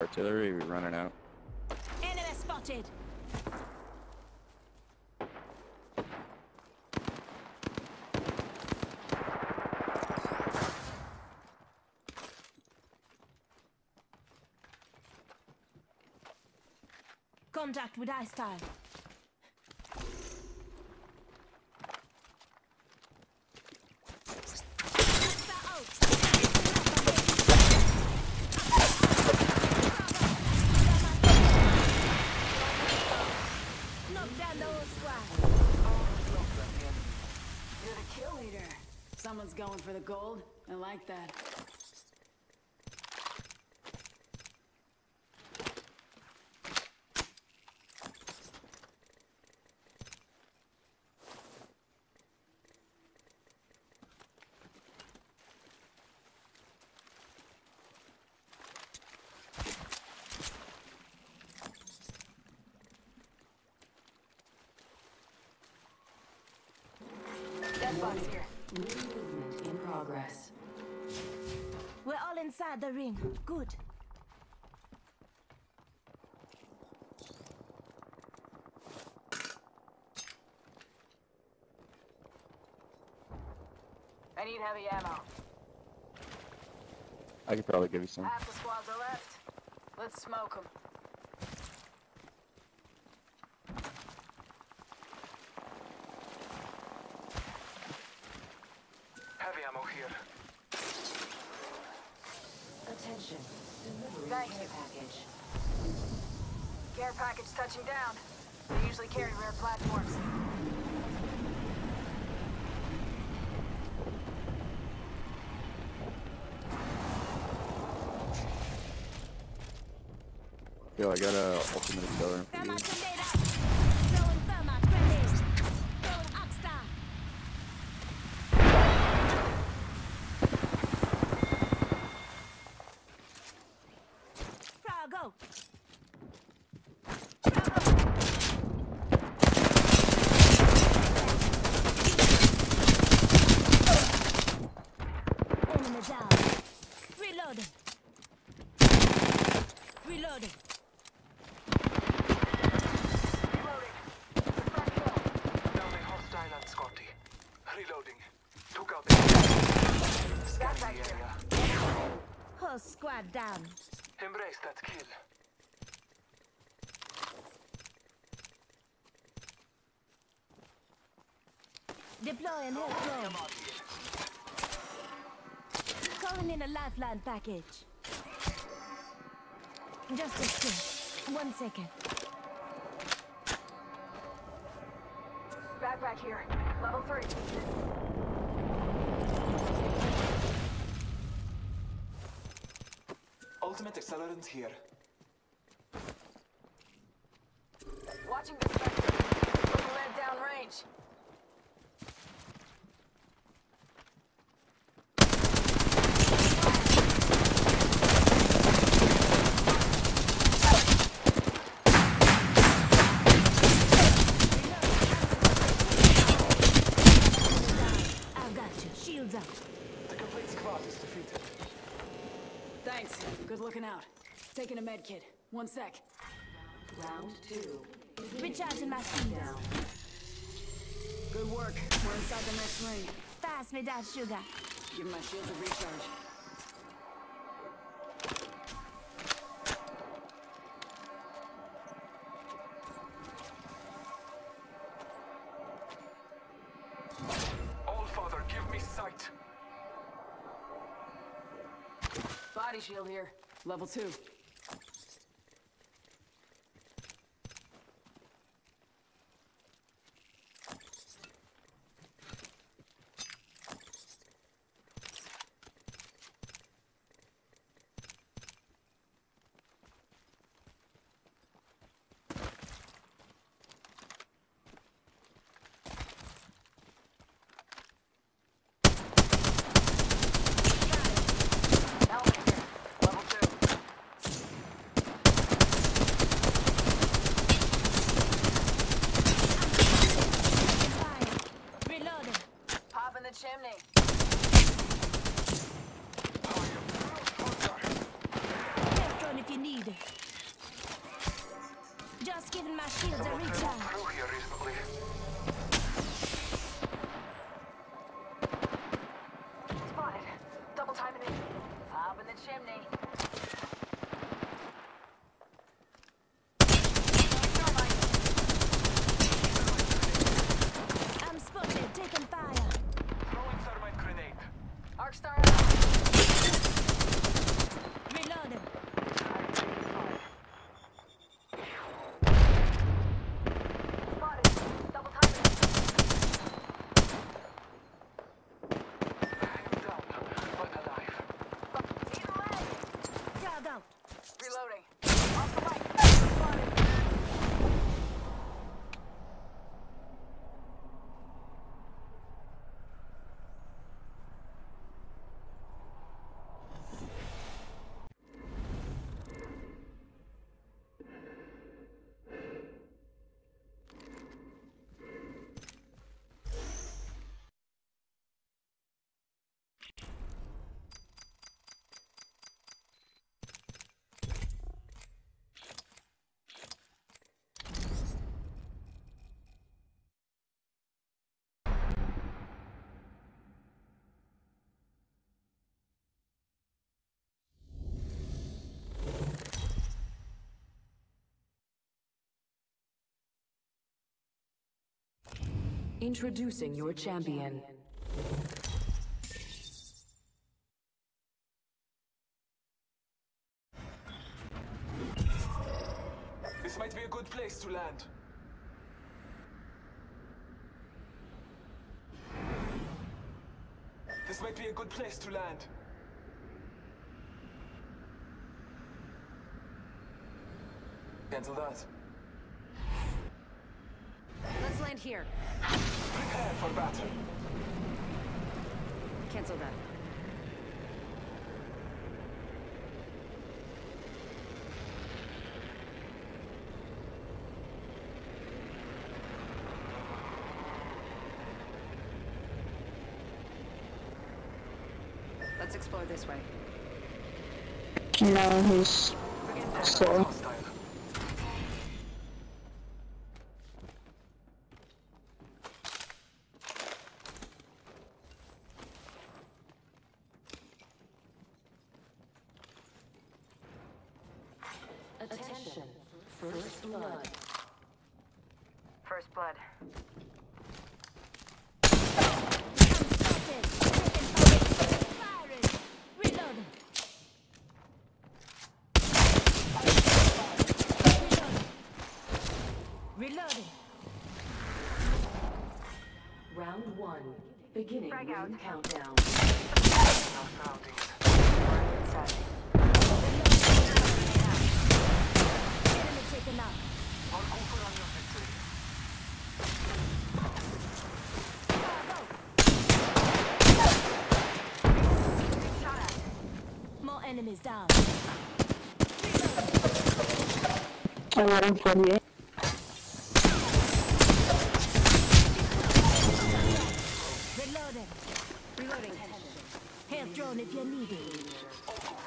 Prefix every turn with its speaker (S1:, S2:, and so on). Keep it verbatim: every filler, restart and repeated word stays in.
S1: Artillery we running out.
S2: Enemy spotted. Contact with hostile.
S3: You're the kill leader. Someone's going for the gold. I like that. Dead box here. Movement in progress.
S2: We're all inside the ring. Good.
S3: I need heavy ammo.
S1: I could probably give you some.
S3: Half the squads are left. Let's smoke them.
S4: Heavy ammo here.
S5: Attention. Delivery
S3: Thank
S5: care
S3: you.
S5: package.
S3: Care package touching down. They usually carry rare platforms.
S1: Yo, I got a ultimate accelerant for you.
S2: Thermite grenade out. Throwing thermite grenade. Throwing Oxstar. Frog, go. Enemy down. Reloading. Reloading.
S4: Downing hostile at Scotty. Reloading. Took out the scan the area.
S2: Whole squad down.
S4: Embrace that kill.
S2: Deploying here, drone. Calling in a lifeline package. Just a sec. One second.
S3: Backpack here. Level three.
S4: Ultimate accelerant here.
S3: Watching the spectre. Looking red down range.
S2: I've got you. Shields up.
S4: The complete squad is defeated.
S3: Thanks. Good looking out. Taking a med kit. One sec.
S5: Round two.
S2: Recharging my shields.
S5: Down.
S3: Good work. We're inside the next ring.
S2: Pass me that sugar.
S3: Give my shields a recharge.
S4: All Father, give me sight.
S3: Body shield here. Level two. Helmet here. Level two.
S2: Giving my shields a
S4: Someone's been
S2: recharge.
S4: through here recently.
S3: Spotted. Double timing it. Up in the chimney.
S2: I'm spotted, taking fire.
S4: Throwing thermite grenade.
S3: Arc star.
S2: Reloading.
S3: Spotted. Double timing it.
S4: I'm down, but alive.
S3: Either way.
S2: Frag out.
S3: Reloading. Off the mic. Spotted.
S5: Introducing your champion.
S4: This might be a good place to land. This might be a good place to land. Cancel that.
S6: Let's land here.
S4: Prepare for battle.
S6: Cancel that. Let's explore this way.
S7: No, he's slow.
S4: Hostile.
S5: Attention. First blood.
S3: First blood.
S2: Spotted, taking fire. Firing. Reloading. Reloading. Reloading.
S5: Round one. Beginning
S3: Frag out.
S5: ring countdown.
S4: Now surroundings.
S2: Enemy taken out.
S4: I'll go for on your victory.
S3: Shot at.
S2: More enemies down.
S7: I got him forty-eight.
S2: Reloading.
S6: Reloading.
S2: Health drone if you need it.
S4: I'll go